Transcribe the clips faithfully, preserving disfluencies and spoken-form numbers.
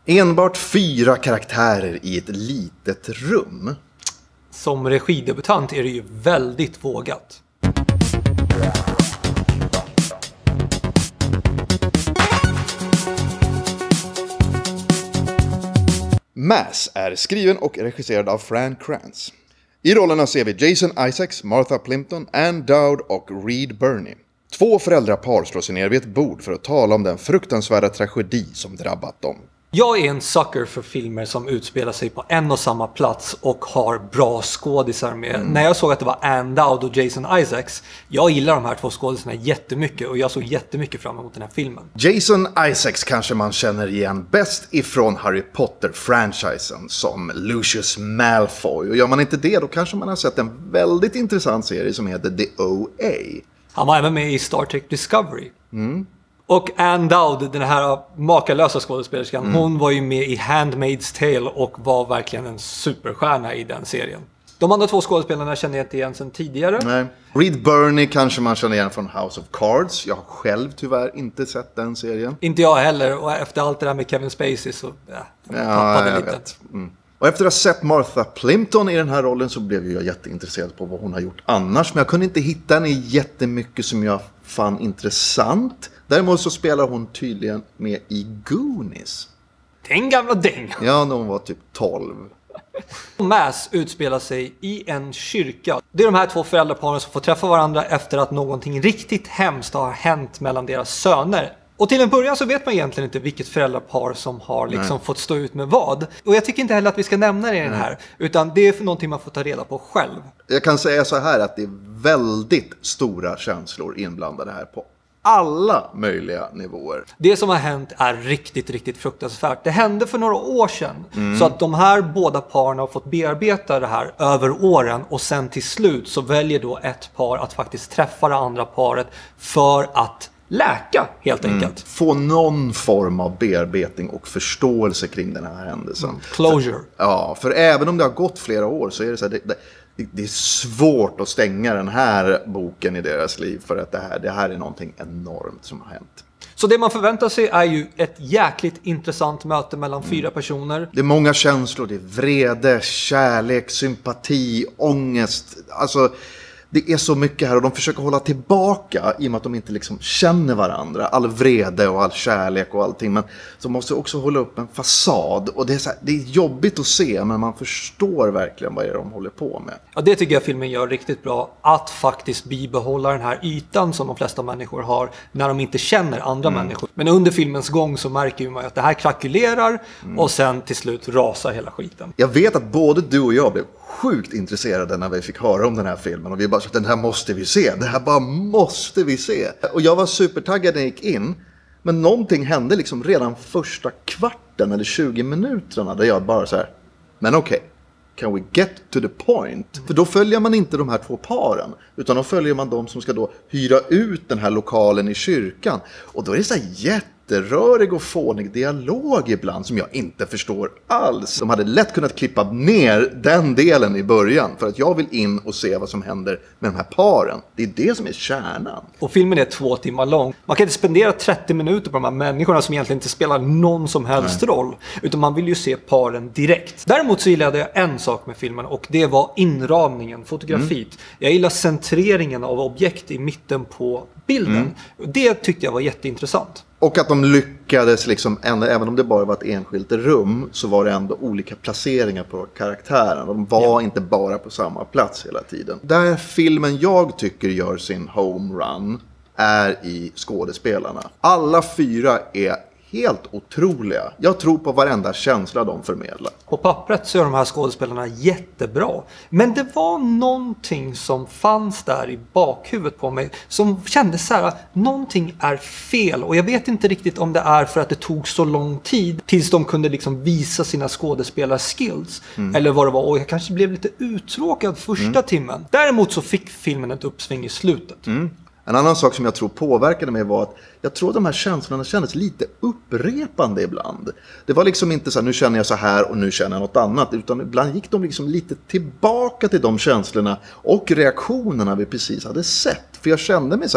Enbart fyra karaktärer i ett litet rum. Som regidebutant är det ju väldigt vågat. Mass är skriven och regisserad av Fran Kranz. I rollerna ser vi Jason Isaacs, Martha Plimpton, Ann Dowd och Reed Birney. Två föräldrapar slår sig ner vid ett bord för att tala om den fruktansvärda tragedi som drabbat dem. Jag är en sucker för filmer som utspelar sig på en och samma plats och har bra skådisar med. Mm. När jag såg att det var Ann Dowd och Jason Isaacs, jag gillar de här två skådisarna jättemycket och jag såg jättemycket fram emot den här filmen. Jason Isaacs kanske man känner igen bäst ifrån Harry Potter-franchisen som Lucius Malfoy. Och gör man inte det, då kanske man har sett en väldigt intressant serie som heter The O A. Han var även med i Star Trek Discovery. Mm. Och Ann Dowd, den här makalösa skådespelerskan, mm. hon var ju med i Handmaid's Tale och var verkligen en superstjärna i den serien. De andra två skådespelarna känner jag inte igen sedan tidigare. Nej. Reed Birney kanske man känner igen från House of Cards. Jag har själv tyvärr inte sett den serien. Inte jag heller, och efter allt det där med Kevin Spacey så ja, jag tappade ja, jag lite. Mm. Och efter att ha sett Martha Plimpton i den här rollen så blev jag jätteintresserad på vad hon har gjort annars. Men jag kunde inte hitta henne jättemycket som jag fann intressant. Däremot så spelar hon tydligen med i Goonies. Den gamla däng. Ja, när hon var typ tolv. Mass utspelar sig i en kyrka. Det är de här två föräldraparen som får träffa varandra efter att någonting riktigt hemskt har hänt mellan deras söner. Och till en början så vet man egentligen inte vilket föräldrapar som har liksom fått stå ut med vad. Och jag tycker inte heller att vi ska nämna det i den här. Utan det är någonting man får ta reda på själv. Jag kan säga så här att det är väldigt stora känslor inblandade här på alla möjliga nivåer. Det som har hänt är riktigt, riktigt fruktansvärt. Det hände för några år sedan. Mm. Så att de här båda parna har fått bearbeta det här över åren. Och sen till slut så väljer då ett par att faktiskt träffa det andra paret för att läka, helt enkelt. Mm. Få någon form av bearbetning och förståelse kring den här händelsen. Mm. Closure. För, ja, för även om det har gått flera år så är det så här, det, det, det är svårt att stänga den här boken i deras liv för att det här, det här är någonting enormt som har hänt. Så det man förväntar sig är ju ett jäkligt intressant möte mellan mm. fyra personer. Det är många känslor, det är vrede, kärlek, sympati, ångest, alltså det är så mycket här och de försöker hålla tillbaka i och med att de inte liksom känner varandra. All vrede och all kärlek och allting. Men de måste också hålla upp en fasad. Och det är, så här, det är jobbigt att se men man förstår verkligen vad det är de håller på med. Ja, det tycker jag filmen gör riktigt bra. Att faktiskt bibehålla den här ytan som de flesta människor har när de inte känner andra mm. människor. Men under filmens gång så märker man att det här krakulerar mm. och sen till slut rasar hela skiten. Jag vet att både du och jag blev sjukt intresserade när vi fick höra om den här filmen och vi bara så att den här måste vi se, det här bara måste vi se. Och jag var supertaggad när jag gick in, men någonting hände liksom redan första kvarten eller tjugo minuterna där jag bara så här, men okej, okay, can we get to the point? För då följer man inte de här två paren, utan då följer man de som ska då hyra ut den här lokalen i kyrkan. Och då är det så här jätterörig och fånig dialog ibland som jag inte förstår alls. De hade lätt kunnat klippa ner den delen i början för att jag vill in och se vad som händer med de här paren. Det är det som är kärnan. Och filmen är två timmar lång. Man kan inte spendera trettio minuter på de här människorna som egentligen inte spelar någon som helst Nej. roll. Utan man vill ju se paren direkt. Däremot så gillade jag en sak med filmen och det var inramningen, fotografiet. Mm. Jag gillar centreringen av objekt i mitten på bilden. Mm. Det tyckte jag var jätteintressant. Och att de lyckades, liksom, även om det bara var ett enskilt rum, så var det ändå olika placeringar på karaktären. De var ja. inte bara på samma plats hela tiden. Där filmen jag tycker gör sin homerun är i skådespelarna. Alla fyra är helt otroliga. Jag tror på varenda känsla de förmedlar. På pappret så är de här skådespelarna jättebra. Men det var någonting som fanns där i bakhuvudet på mig som kändes så här, någonting är fel. Och jag vet inte riktigt om det är för att det tog så lång tid tills de kunde liksom visa sina skådespelarskills. Mm. Eller vad det var. Och jag kanske blev lite uttråkad första mm. timmen. Däremot så fick filmen ett uppsving i slutet. Mm. En annan sak som jag tror påverkade mig var att jag tror att de här känslorna kändes lite upprepande ibland. Det var liksom inte så här, nu känner jag så här och nu känner jag något annat. Utan ibland gick de liksom lite tillbaka till de känslorna och reaktionerna vi precis hade sett. För jag kände mig så här,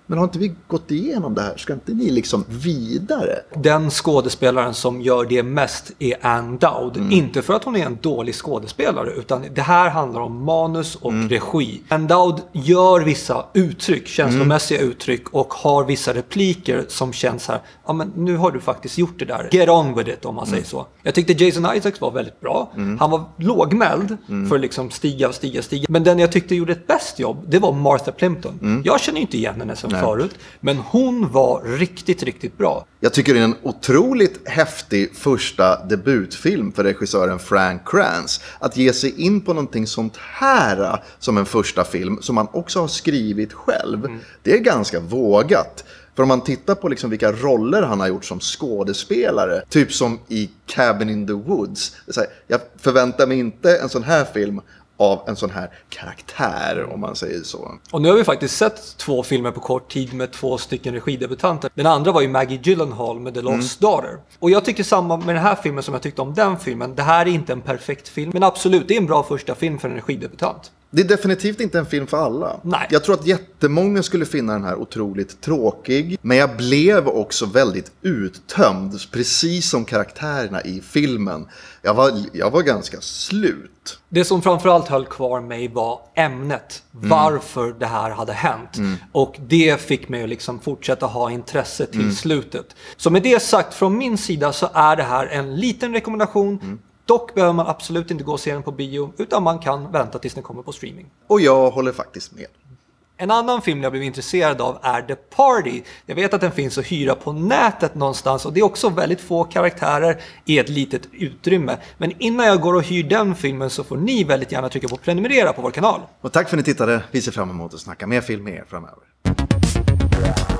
men har inte vi gått igenom det här? Ska inte ni liksom vidare? Den skådespelaren som gör det mest är Ann Dowd. Mm. Inte för att hon är en dålig skådespelare, utan det här handlar om manus och mm. regi. Ann Dowd gör vissa uttryck, känslomässiga mm. uttryck, och har vissa repliker som känns här, ja men nu har du faktiskt gjort det där. Get on with it, om man mm. säger så. Jag tyckte Jason Isaacs var väldigt bra. Mm. Han var lågmäld mm. för liksom stiga, stiga, stiga. Men den jag tyckte gjorde ett bäst jobb, det var Martha Plimpton. Mm. Jag känner inte igen henne som Nej. förut, men hon var riktigt, riktigt bra. Jag tycker det är en otroligt häftig första debutfilm för regissören Frank Kranz. Att ge sig in på någonting sånt här som en första film som man också har skrivit själv. Mm. Det är ganska vågat. För om man tittar på liksom vilka roller han har gjort som skådespelare, typ som i Cabin in the Woods. Så här, jag förväntar mig inte en sån här film av en sån här karaktär, om man säger så. Och nu har vi faktiskt sett två filmer på kort tid med två stycken regidebutanter. Den andra var ju Maggie Gyllenhaal med The Lost mm. Daughter. Och jag tycker samma med den här filmen som jag tyckte om den filmen. Det här är inte en perfekt film, men absolut, det är en bra första film för en regidebutant. Det är definitivt inte en film för alla. Nej. Jag tror att jättemånga skulle finna den här otroligt tråkig. Men jag blev också väldigt uttömd, precis som karaktärerna i filmen. Jag var, jag var ganska slut. Det som framförallt höll kvar mig var ämnet. Mm. Varför det här hade hänt. Mm. Och det fick mig att liksom fortsätta ha intresse till mm. slutet. Så med det sagt från min sida så är det här en liten rekommendation. Mm. Dock behöver man absolut inte gå och se den på bio, utan man kan vänta tills den kommer på streaming. Och jag håller faktiskt med. En annan film jag blev intresserad av är The Party. Jag vet att den finns att hyra på nätet någonstans, och det är också väldigt få karaktärer i ett litet utrymme. Men innan jag går och hyr den filmen så får ni väldigt gärna trycka på prenumerera på vår kanal. Och tack för att ni tittade. Vi ser fram emot att snacka mer film med er framöver.